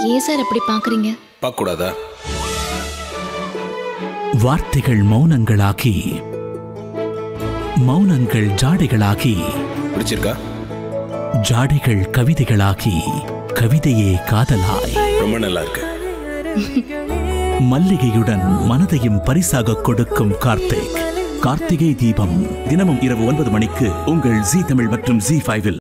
ஏன் சார் அப்படி பாக்குறீங்க? பார்க்க கூடாதா? வார்த்தைகள் மௌனங்களாகி, மௌனங்கள் ஜாடைகளாகி, பிடிச்சிருக்கா? ஜாடைகள் கவிதைகளாகி, கவிதையே காதலாய். ரொம்ப நல்லா இருக்கு. மல்லிகையுடன் மனதையும் பரிசாக கொடுக்கும் கார்த்திக். கார்த்திகை தீபம் தினமும் இரவு 9 மணிக்கு உங்கள் ஜீ தமிழ் மற்றும் ஜீ5.